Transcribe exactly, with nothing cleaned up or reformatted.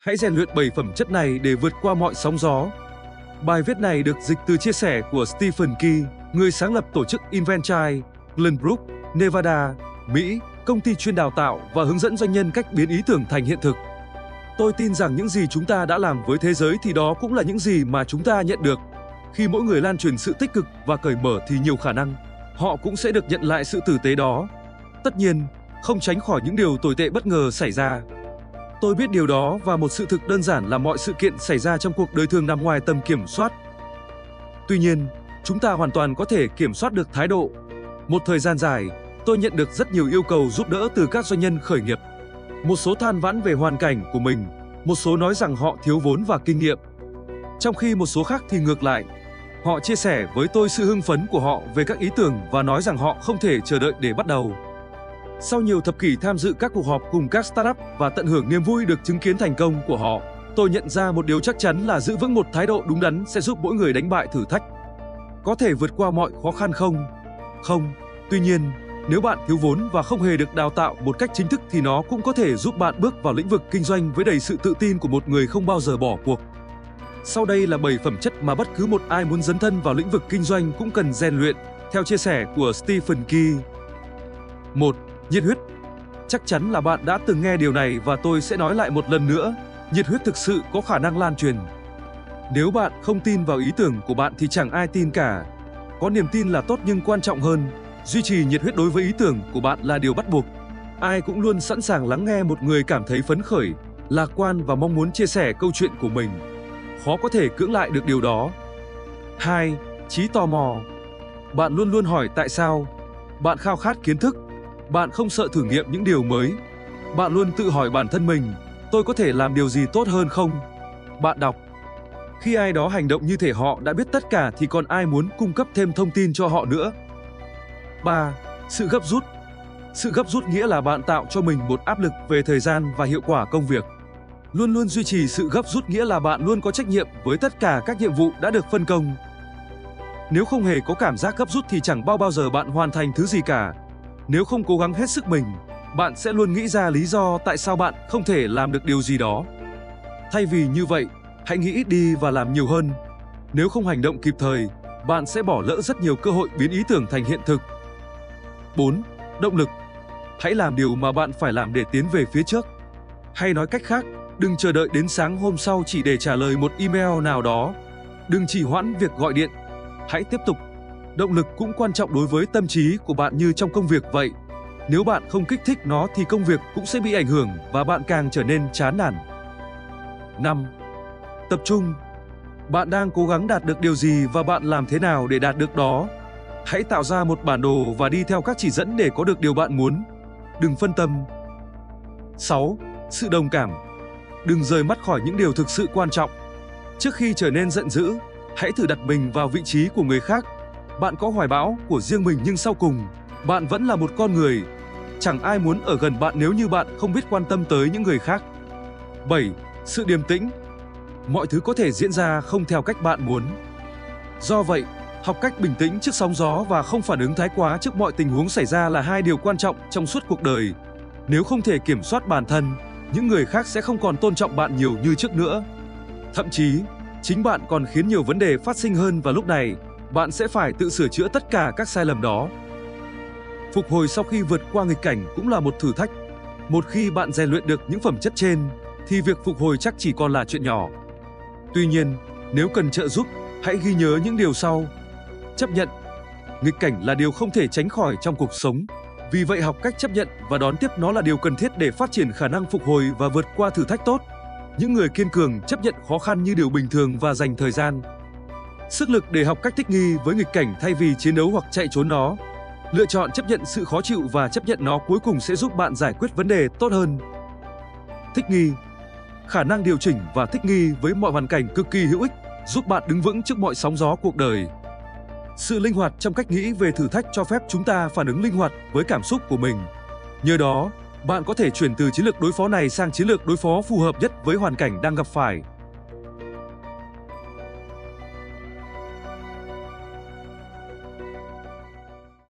Hãy rèn luyện bảy phẩm chất này để vượt qua mọi sóng gió. Bài viết này được dịch từ chia sẻ của Stephen Key, người sáng lập tổ chức Inventime, Glenbrook, Nevada, Mỹ, công ty chuyên đào tạo và hướng dẫn doanh nhân cách biến ý tưởng thành hiện thực. Tôi tin rằng những gì chúng ta đã làm với thế giới thì đó cũng là những gì mà chúng ta nhận được. Khi mỗi người lan truyền sự tích cực và cởi mở thì nhiều khả năng họ cũng sẽ được nhận lại sự tử tế đó. Tất nhiên, không tránh khỏi những điều tồi tệ bất ngờ xảy ra. Tôi biết điều đó và một sự thực đơn giản là mọi sự kiện xảy ra trong cuộc đời thường nằm ngoài tầm kiểm soát. Tuy nhiên, chúng ta hoàn toàn có thể kiểm soát được thái độ. Một thời gian dài, tôi nhận được rất nhiều yêu cầu giúp đỡ từ các doanh nhân khởi nghiệp. Một số than vãn về hoàn cảnh của mình, một số nói rằng họ thiếu vốn và kinh nghiệm. Trong khi một số khác thì ngược lại, họ chia sẻ với tôi sự hưng phấn của họ về các ý tưởng và nói rằng họ không thể chờ đợi để bắt đầu. Sau nhiều thập kỷ tham dự các cuộc họp cùng các startup và tận hưởng niềm vui được chứng kiến thành công của họ, tôi nhận ra một điều chắc chắn là giữ vững một thái độ đúng đắn sẽ giúp mỗi người đánh bại thử thách. Có thể vượt qua mọi khó khăn không? Không. Tuy nhiên, nếu bạn thiếu vốn và không hề được đào tạo một cách chính thức thì nó cũng có thể giúp bạn bước vào lĩnh vực kinh doanh với đầy sự tự tin của một người không bao giờ bỏ cuộc. Sau đây là bảy phẩm chất mà bất cứ một ai muốn dấn thân vào lĩnh vực kinh doanh cũng cần rèn luyện, theo chia sẻ của Stephen Key. một. Nhiệt huyết. Chắc chắn là bạn đã từng nghe điều này và tôi sẽ nói lại một lần nữa, nhiệt huyết thực sự có khả năng lan truyền. Nếu bạn không tin vào ý tưởng của bạn thì chẳng ai tin cả. Có niềm tin là tốt nhưng quan trọng hơn, duy trì nhiệt huyết đối với ý tưởng của bạn là điều bắt buộc. Ai cũng luôn sẵn sàng lắng nghe một người cảm thấy phấn khởi, lạc quan và mong muốn chia sẻ câu chuyện của mình. Khó có thể cưỡng lại được điều đó. hai. Trí tò mò. Bạn luôn luôn hỏi tại sao. Bạn khao khát kiến thức. Bạn không sợ thử nghiệm những điều mới. Bạn luôn tự hỏi bản thân mình, tôi có thể làm điều gì tốt hơn không? Bạn đọc. Khi ai đó hành động như thể họ đã biết tất cả thì còn ai muốn cung cấp thêm thông tin cho họ nữa. ba. Sự gấp rút. Sự gấp rút nghĩa là bạn tạo cho mình một áp lực về thời gian và hiệu quả công việc. Luôn luôn duy trì sự gấp rút nghĩa là bạn luôn có trách nhiệm với tất cả các nhiệm vụ đã được phân công. Nếu không hề có cảm giác gấp rút thì chẳng bao bao giờ bạn hoàn thành thứ gì cả. Nếu không cố gắng hết sức mình, bạn sẽ luôn nghĩ ra lý do tại sao bạn không thể làm được điều gì đó. Thay vì như vậy, hãy nghĩ ít đi và làm nhiều hơn. Nếu không hành động kịp thời, bạn sẽ bỏ lỡ rất nhiều cơ hội biến ý tưởng thành hiện thực. bốn. Động lực. Hãy làm điều mà bạn phải làm để tiến về phía trước. Hay nói cách khác, đừng chờ đợi đến sáng hôm sau chỉ để trả lời một email nào đó. Đừng trì hoãn việc gọi điện. Hãy tiếp tục. Động lực cũng quan trọng đối với tâm trí của bạn như trong công việc vậy. Nếu bạn không kích thích nó thì công việc cũng sẽ bị ảnh hưởng và bạn càng trở nên chán nản. năm. Tập trung. Bạn đang cố gắng đạt được điều gì và bạn làm thế nào để đạt được đó? Hãy tạo ra một bản đồ và đi theo các chỉ dẫn để có được điều bạn muốn. Đừng phân tâm. sáu. Sự đồng cảm. Đừng rời mắt khỏi những điều thực sự quan trọng. Trước khi trở nên giận dữ, hãy thử đặt mình vào vị trí của người khác. Bạn có hoài bão của riêng mình nhưng sau cùng, bạn vẫn là một con người. Chẳng ai muốn ở gần bạn nếu như bạn không biết quan tâm tới những người khác. bảy. Sự điềm tĩnh. Mọi thứ có thể diễn ra không theo cách bạn muốn. Do vậy, học cách bình tĩnh trước sóng gió và không phản ứng thái quá trước mọi tình huống xảy ra là hai điều quan trọng trong suốt cuộc đời. Nếu không thể kiểm soát bản thân, những người khác sẽ không còn tôn trọng bạn nhiều như trước nữa. Thậm chí, chính bạn còn khiến nhiều vấn đề phát sinh hơn và lúc này, bạn sẽ phải tự sửa chữa tất cả các sai lầm đó. Phục hồi sau khi vượt qua nghịch cảnh cũng là một thử thách. Một khi bạn rèn luyện được những phẩm chất trên, thì việc phục hồi chắc chỉ còn là chuyện nhỏ. Tuy nhiên, nếu cần trợ giúp, hãy ghi nhớ những điều sau. Chấp nhận. Nghịch cảnh là điều không thể tránh khỏi trong cuộc sống. Vì vậy học cách chấp nhận và đón tiếp nó là điều cần thiết để phát triển khả năng phục hồi và vượt qua thử thách tốt. Những người kiên cường chấp nhận khó khăn như điều bình thường và dành thời gian, sức lực để học cách thích nghi với nghịch cảnh thay vì chiến đấu hoặc chạy trốn nó. Lựa chọn chấp nhận sự khó chịu và chấp nhận nó cuối cùng sẽ giúp bạn giải quyết vấn đề tốt hơn. Thích nghi. Khả năng điều chỉnh và thích nghi với mọi hoàn cảnh cực kỳ hữu ích, giúp bạn đứng vững trước mọi sóng gió cuộc đời. Sự linh hoạt trong cách nghĩ về thử thách cho phép chúng ta phản ứng linh hoạt với cảm xúc của mình. Nhờ đó, bạn có thể chuyển từ chiến lược đối phó này sang chiến lược đối phó phù hợp nhất với hoàn cảnh đang gặp phải.